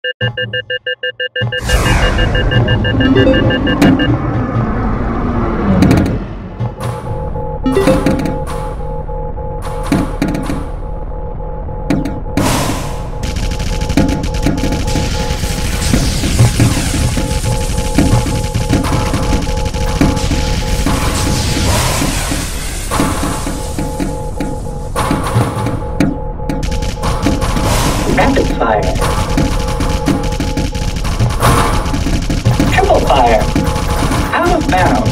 Rapid fire. Triple fire. Out of bounds.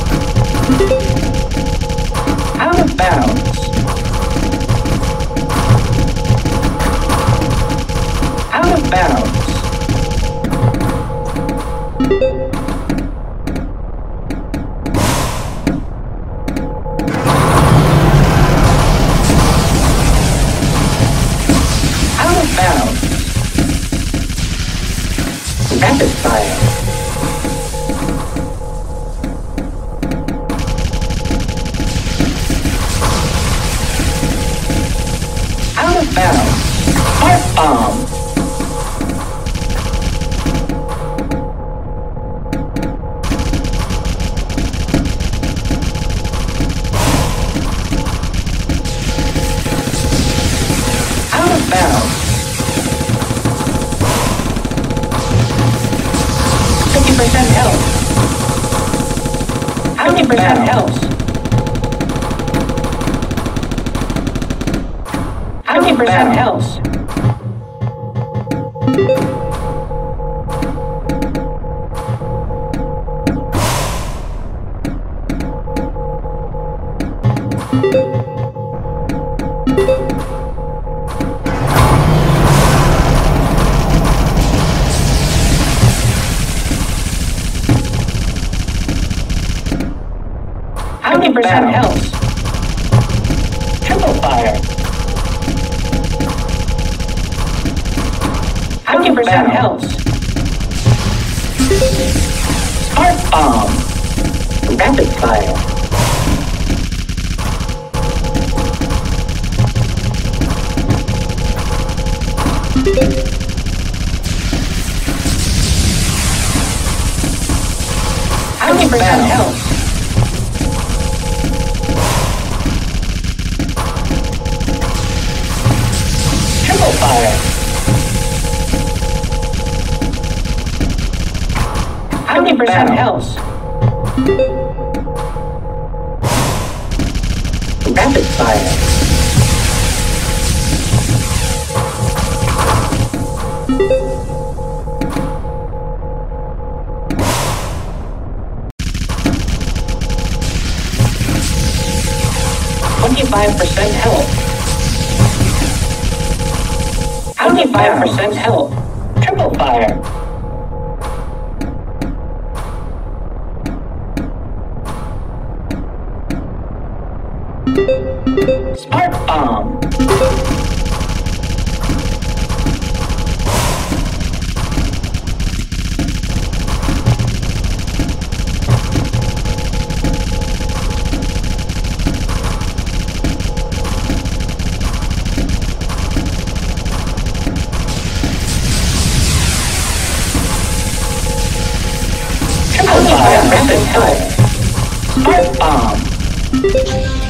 Out of bounds. Out of bounds. Out of bounds. Rapid fire. Out of bounds. Spark bomb. Out of bounds. 50% health. 50% health. 50% health. How many percent health? Triple fire. How many percent health? Spark bomb. Rapid fire. How many percent health? Triple fire. How many percent health? Rapid fire. %25 health. 25% health. Triple fire. Spark bomb. Triple fire. Rapid fire. Spark bomb.